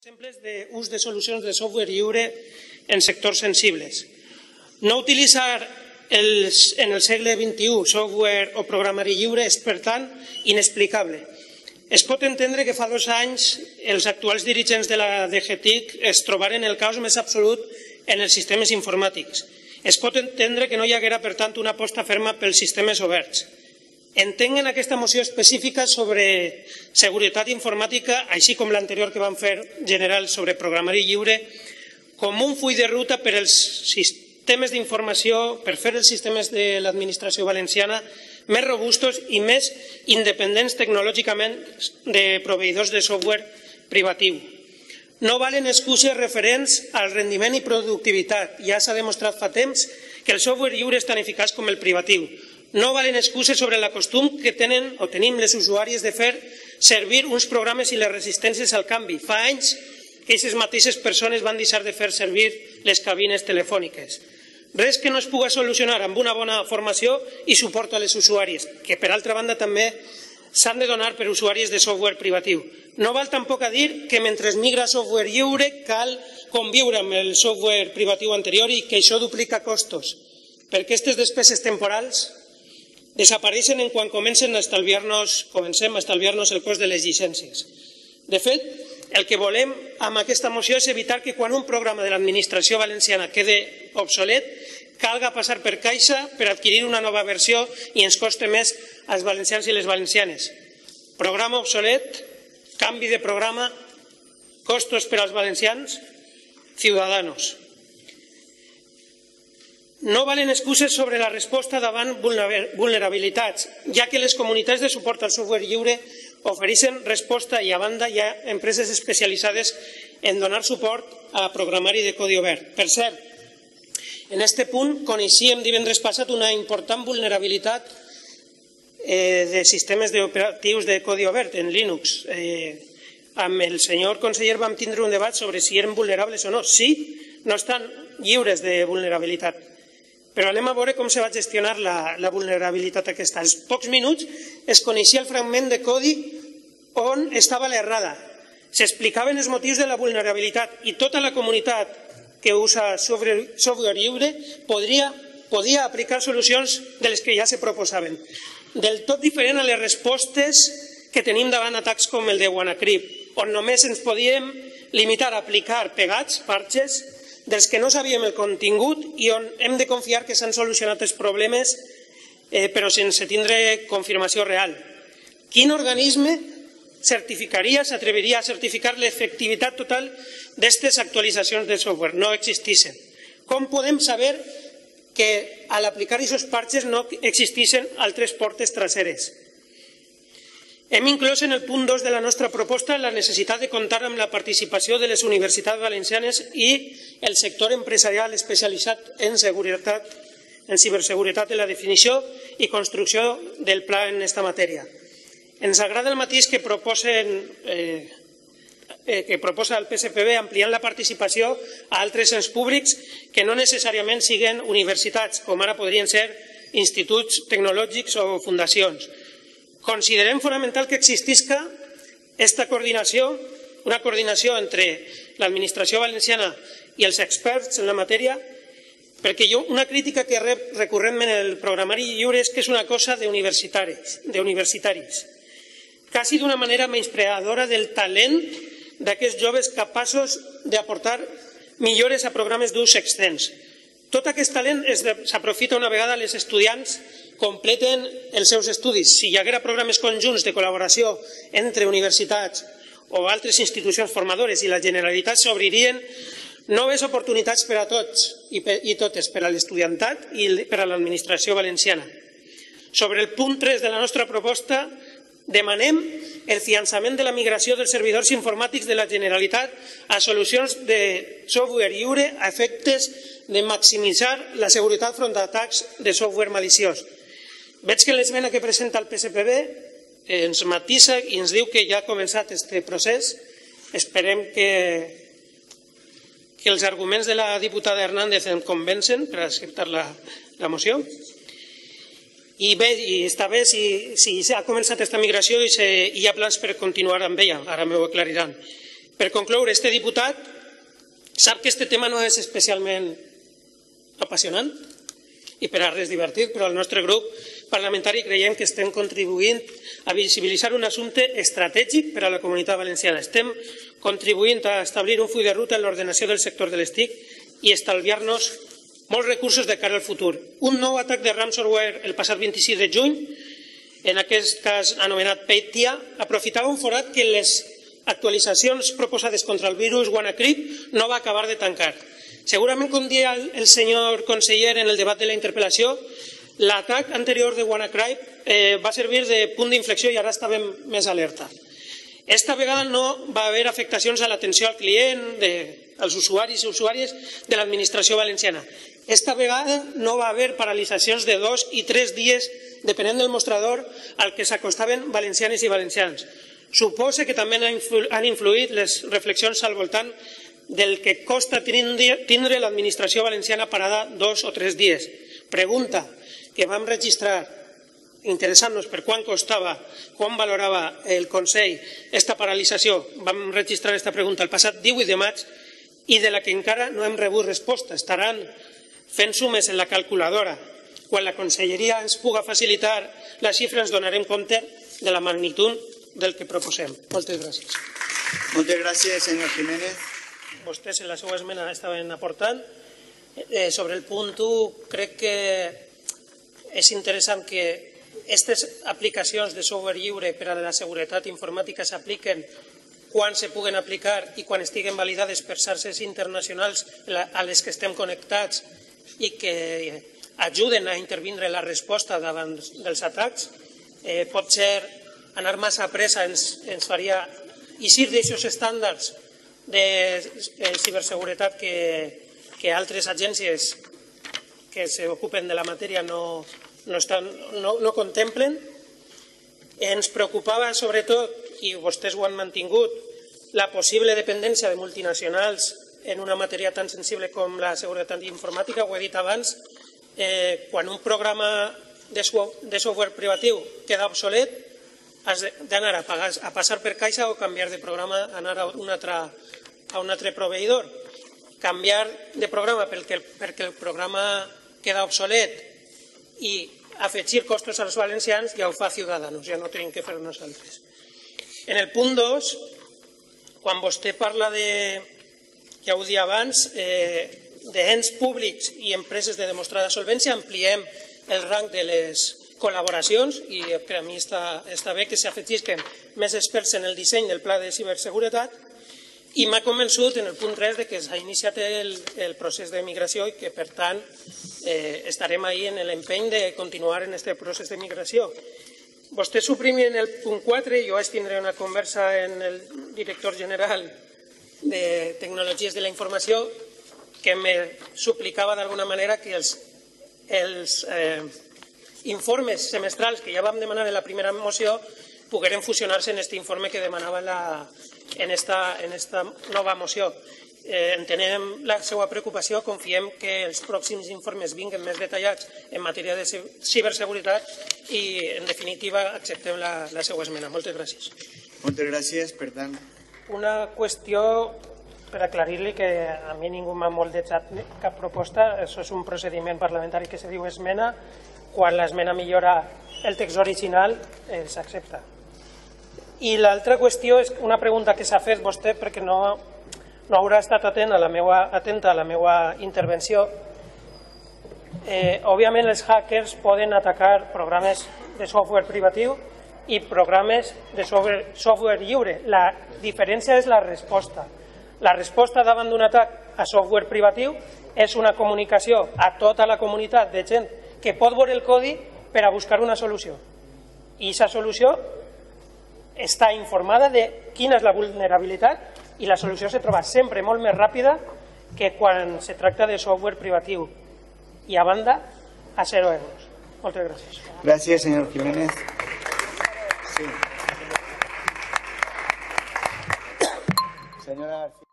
Exemples d'ús de solucions de software lliure en sectors sensibles. No utilitzar en el segle XXI software o programari lliure és, per tant, inexplicable. Es pot entendre que fa 2 anys els actuals dirigents de la DGTIC es trobaren el caos més absolut en els sistemes informàtics. Es pot entendre que no hi haguera, per tant, una aposta ferma pels sistemes oberts. Entenc en aquesta moció específica sobre seguretat informàtica, així com l'anterior que vam fer general sobre programari lliure, com un full de ruta per als sistemes d'informació, per fer els sistemes de l'administració valenciana més robustos i més independents tecnològicament de proveïdors de software privatiu. No valen excuses referents al rendiment i productivitat. Ja s'ha demostrat fa temps que el software lliure és tan eficaç com el privatiu. No valen excuses sobre l'acostum que tenen o tenim les usuàries de fer servir uns programes i les resistències al canvi. Fa anys que aquestes mateixes persones van deixar de fer servir les cabines telefòniques. Res que no es pugui solucionar amb una bona formació i suport a les usuàries, que per altra banda també s'han de donar per usuàries de software privatiu. No val tampoc a dir que mentre es migra a software lliure cal conviure amb el software privatiu anterior i que això duplica costos, perquè aquestes despeses temporals desapareixen en quan comencem a estalviar-nos el cost de les llicències. De fet, el que volem amb aquesta moció és evitar que quan un programa de l'administració valenciana quede obsolet, calga passar per caixa per adquirir una nova versió i ens costi més als valencians i les valencianes. Programa obsolet, canvi de programa, costos per als valencians, ciudadanos. No valen excuses sobre la resposta davant vulnerabilitats, ja que les comunitats de suport al software lliure ofereixen resposta i a banda hi ha empreses especialitzades en donar suport a programari de codi obert. Per cert, en aquest punt coneixíem divendres passat una important vulnerabilitat de sistemes operatius de codi obert en Linux. Amb el senyor conseller vam tindre un debat sobre si eren vulnerables o no. Sí, no estan lliures de vulnerabilitat. Però anem a veure com se va gestionar la vulnerabilitat aquesta. Als pocs minuts es coneixia el fragment de codi on estava l'errada. S'explicaven els motius de la vulnerabilitat i tota la comunitat que usa software lliure podia aplicar solucions de les que ja se proposaven. Del tot diferent a les respostes que tenim davant atacs com el de WannaCrypt, on només ens podíem limitar a aplicar pegats, parches, dels que no sabíem el contingut i on hem de confiar que s'han solucionat els problemes però sense tindre confirmació real. Quin organisme s'atreviria a certificar l'efectivitat total d'aquestes actualitzacions de software? No existeixen. Com podem saber que a l'aplicar aquests parches no existeixen altres portes traseres? Hem inclòs en el punt 2 de la nostra proposta la necessitat de comptar amb la participació de les universitats valencianes i el sector empresarial especialitzat en ciberseguretat de la definició i construcció del pla en aquesta matèria. Ens agrada el matís que proposa el PSPB ampliant la participació a altres ens públics que no necessàriament siguin universitats, com ara podrien ser instituts tecnològics o fundacions. Considerem fonamental que existisca aquesta coordinació, una coordinació entre l'administració valenciana i els experts en la matèria, perquè una crítica que rep recurrentment el programari lliure és que és una cosa d'universitaris, quasi d'una manera menyspreadora del talent d'aquests joves capaços d'aportar millores a programes d'ús extens. Tot aquest talent s'aprofita una vegada els estudiants completen els seus estudis. Si hi haguera programes conjunts de col·laboració entre universitats o altres institucions formadores i la Generalitat, s'obririen noves oportunitats per a tots i totes, per a l'estudiantat i per a l'administració valenciana. Sobre el punt 3 de la nostra proposta, demanem el finançament de la migració dels servidors informàtics de la Generalitat a solucions de software lliure a efectes de maximitzar la seguretat front a atacs de software maliciós. Veig que l'esmena que presenta el PSPB ens matisa i ens diu que ja ha començat aquest procés. Esperem que els arguments de la diputada Hernández em convencen per acceptar la moció. I bé, està bé si s'ha començat aquesta migració i hi ha plans per continuar amb ella, ara m'ho aclariran. Per concloure, este diputat sap que este tema no és especialment apassionant i per a res divertit, però el nostre grup parlamentari creiem que estem contribuint a visibilitzar un assumpte estratègic per a la Comunitat Valenciana. Estem contribuint a establir un full de ruta en l'ordenació del sector de les TIC i estalviar-nos molts recursos de cara al futur. Un nou atac de ransomware el passat 26 de juny, en aquest cas anomenat Petya, aprofitava un forat que les actualitzacions proposades contra el virus WannaCrypt no va acabar de tancar. Segurament, com dia el senyor conseller en el debat de la interpel·lació, l'atac anterior de WannaCrypt va servir de punt d'inflexió i ara estàvem més alerta. Esta vegada no va haver afectacions a l'atenció al client, als usuaris i usuàries de l'administració valenciana. Esta vegada no va haver paralitzacions de 2 i 3 dies, depenent del mostrador al que s'acostaven valencianes i valencians. Suposa que també han influït les reflexions al voltant del que costa tindre l'administració valenciana parada 2 o 3 dies. Pregunta que vam registrar interessant-nos per quant costava, quan valorava el Consell esta paralització. Vam registrar aquesta pregunta el passat 18 de maig i de la que encara no hem rebut resposta. Estaran fent sumes en la calculadora. Quan la Conselleria ens puga facilitar la xifra ens donarem compte de la magnitud del que proposem. Moltes gràcies. Moltes gràcies, senyor Jiménez. Vostès en la seva esmena estaven aportant. Sobre el punt 1, crec que és interessant que aquestes aplicacions de software lliure per a la seguretat informàtica s'apliquen quan se puguen aplicar i quan estiguen validades per xarxes internacionals a les que estem connectats i que ajuden a intervindre la resposta davant dels atacs. Potser anar massa a pressa ens faria eixir d'aquests estàndards de ciberseguretat que altres agències que s'ocupen de la matèria no contemplen. Ens preocupava sobretot, i vostès ho han mantingut, la possible dependència de multinacionals en una matèria tan sensible com la seguretat informàtica. Ho he dit abans, quan un programa de software privatiu queda obsolet, has d'anar a passar per caixa o canviar de programa, anar a un altre proveïdor. Canviar de programa perquè el programa queda obsolet i afegir costos als valencians ja ho fa Ciudadanos, ja no tenim que fer nosaltres. En el punt 2, quan vostè parla de, ja ho dia abans, d'ens públics i empreses de demostrada solvència, ampliem el rang de les col·laboracions i per a mi està bé que s'afegisquen més experts en el disseny del pla de ciberseguretat i m'ha convençut en el punt 3 que s'ha iniciat el procés de migració i que per tant estarem ahí en l'empeny de continuar en aquest procés de migració. Vostè suprimien el punt 4, jo vaig tindre una conversa amb el director general de Tecnologies de la Informació que me suplicava d'alguna manera que els informes semestrals que ja vam demanar en la primera moció pogueren fusionar-se en aquest informe que demanava en esta nova moció. Entenem la seva preocupació, confiem que els pròxims informes vinguin més detallats en matèria de ciberseguretat i, en definitiva, acceptem la seva esmena. Moltes gràcies. Moltes gràcies, per tant. Una qüestió per aclarir-li que a mi ningú m'ha moldejat cap proposta. Això és un procediment parlamentari que se diu esmena. Quan l'esmena millora el text original, s'accepta. I l'altra qüestió és una pregunta que s'ha fet vostè perquè no haurà estat atenta a la meva intervenció. Òbviament, els hackers poden atacar programes de software privatiu i programes de software lliure. La diferència és la resposta. La resposta davant d'un atac a software privatiu és una comunicació a tota la comunitat de gent que pot veure el codi per a buscar una solució. I aquesta solució està informada de quina és la vulnerabilitat i la solució se troba sempre molt més ràpida que quan se tracta de software privatiu. I a banda, a 0 euros. Moltes gràcies. Gràcies, senyor Jiménez. Sí. Senyora García.